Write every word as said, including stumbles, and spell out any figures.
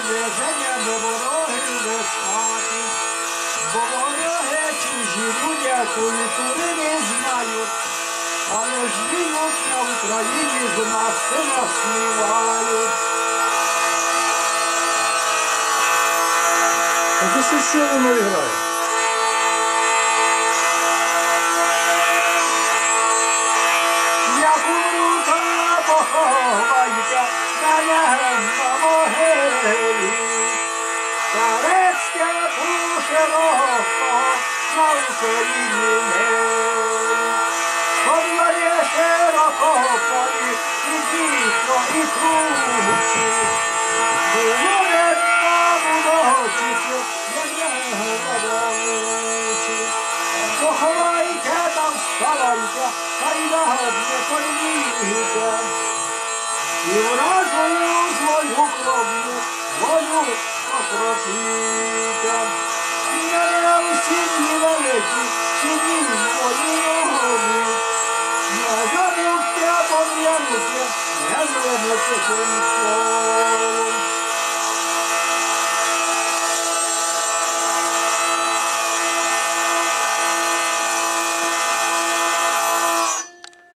везення до вороги вестати, бо вороги чужі люди культури не знають, але ж вінуть на Україні з нас і насмівають. А ти що, що воно грає? Як умру, то поховайте мене на могилі. Старецьке пушероко на Україні милі. Подвоє широко полі, і дійсно, і кручі. Було рідному дочіцю, як нього водовучі. Поховайте там, вставайте, хай нагодне політе. І вражою свою кров'ю, волю покропіте. Мене у сім'ї великі, сім'ї мої голові. Не забудьте пом'янути, не звернути жінку.